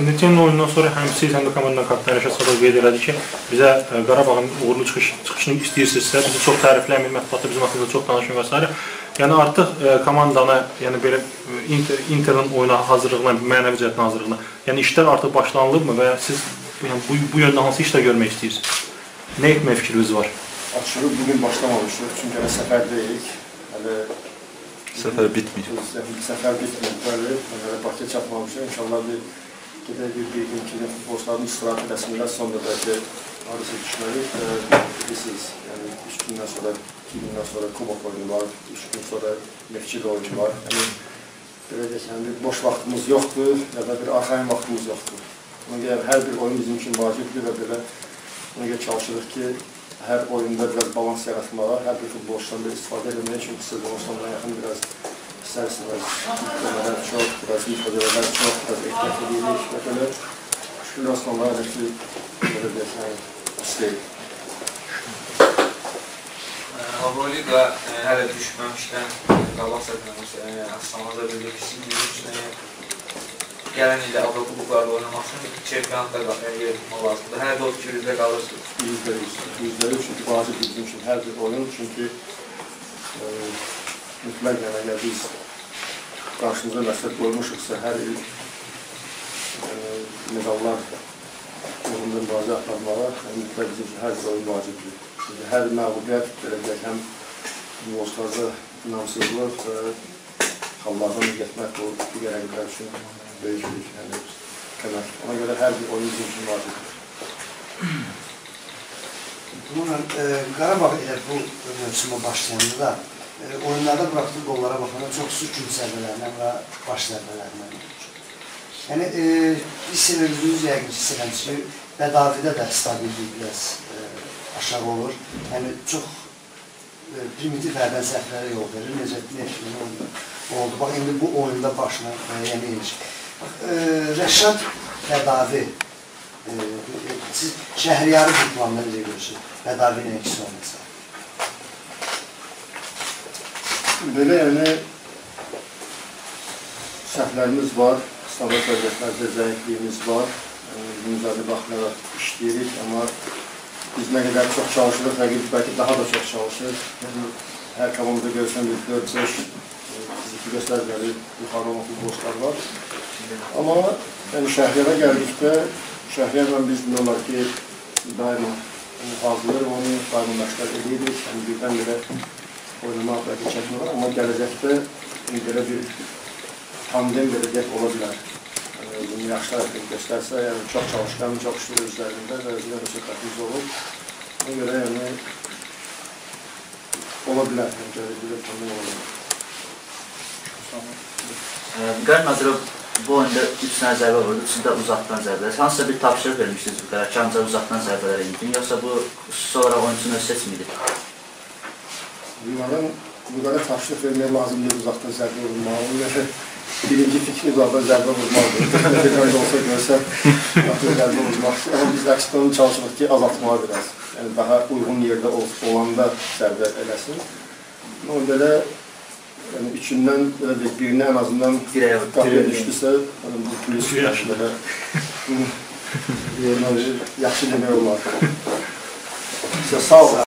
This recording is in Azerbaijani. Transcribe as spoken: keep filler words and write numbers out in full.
Sendetin oyundan sonra həm siz, həm də komandanın kapitani Rəşad Sadov qeyd elədi ki, bizə Qarabağın uğurlu çıxış, çıxışını istəyirsinizsə, bizi çox tərifləməyin, mətbuatda bizim haqqında çox danışın və s. Yəni artıq komandanı, yəni belə Inter, Interin oyuna hazırlığına, mənəvi cəhətdən hazırlığına, yəni işlər artıq başlanılıbmı və siz yəni, bu, bu yöndə hansı işlər görmək istəyirsiniz? Nə etmək fikriniz var? Açığı bugün başlamamışıq, çünki hələ səfərdəyik. Hələ səfər bitmir. Səfər bitmir, bəli. Hələ Bakıya çatmamışıq. İnşallah bir gedək bir, bir gün ki, futbolçuların istirahət edəsində sonra bəlkə arası düşməliyik. Bilirsiniz, yəni üç gündən sonra, iki gündən sonra kubok oyunu var, üç gün sonra Mehçid oyunu var. Yəni, belə deyək, yəni bir boş vaxtımız yoxdur, ya da bir arxayın vaxtımız yoxdur. Ona görə hər bir oyun bizim üçün vacibdir və belə ona görə çalışırıq ki, hər oyunda biraz balans yaratmağa, hər bir futbolçudan bir istifadə edilməyə, çünki sezon sonuna yaxın biraz istər-istəməz yükləmələr çox, biraz müfadələr çox, biraz ehtiyat edirik və belə şükür olsun onlara da ki, belə deyək, istəyik. Avroliqa hələ düşməmişdən qabaq sətləmiş, Aslanada bildik ki, gələn ildə Avrokubuklarda oynamaq üçün çempionatda yer tutmaq lazımdır. Hər də o fikrinizdə qalırsınız. Yüzdə yüz. Yüzdə yüz çünki vacib bizim üçün hər bir oyun. Çünki mütləq yəni əgər biz qarşımıza məqsəd qoymuşuqsa hər il medallar uğrunda mübarizə aparmağa mütləq bizim üçün hər bir oyun vacibdir. Çünki hər məğlubiyyət belə deyək həm futbolçularda inamsızlıq və hallardan getmək bu digər rəqiblər üçün böyük bir yəni, kəmək. Ona görə hər bir oyun bizim üçün vacibdir. Bununla Qarabağ elə bu mövsümə başlayanda da oyunlarda buraxdığı qollara baxanda çox sürkün zərbələrindən və baş zərbələrindən olur. Yəni, hiss edirsiniz, yəqin hiss edirsiniz ki, Bədavidə də stabillik biraz aşağı olur. Yəni, çox primitiv hərdən səhvlərə yol verir. Necə Nefkin oldu. Bax, indi bu oyunda başına yəni edir. Rəşad Bədavi, siz Şəhriyarı bir planla necə görürsünüz? Bədavinin ikisi olmasa. Belə yəni səhvlərimiz var, standart vəziyyətlərdə zəifliyimiz var. Bunları baxmayaraq işləyirik, amma biz nə qədər çox çalışırıq, rəqib bəlkə daha da çox çalışır. Hər komanda görsən bir dörd beş fiziki göstəriciləri yuxarı olan futbolçular var. Amma yəni, Şəhriyara gəldikdə, Şəhriyarla biz biliyorlar ki, daima hazırlar, onu daima məşqlər edirik. Yəni, birdən belə oynamaq bəlkə çəkin var, amma gələcəkdə belə bir tandem belə deyək ola bilər. Bunu yaxşı hərəkət göstərsə, yəni çox çalışqan, çox işlər özlərində və özlərində söhbətimiz olur. Ona görə yəni ola bilər, yəni gələcəkdə tandem ola bilər. Vüqar Nazirov bu oyunda üç tane zərbə vurdu, üçündə uzaqdan zərbələr. Hansısa bir tapşırıq vermişdiniz Vüqara ki, ancaq uzaqdan zərbələrə indin, yoxsa bu xüsusi olaraq oyuncunun öz seçimidir? Vüqara tapşırıq vermək lazımdır uzaqdan zərbə vurmağı. Birinci fikri uzaqdan zərbə vurmalıdır. Tekrar olsa görsə, uzaqdan zərbə vurmaq. Amma biz əksdən çalışırıq ki, azaltmağa biraz. Yəni daha uyğun yerdə olanda zərbə eləsin. Amma belə üçündən birini ən azından qapıya düşdüsə, bu plus belə yaxşı demək olar. Sağ olun.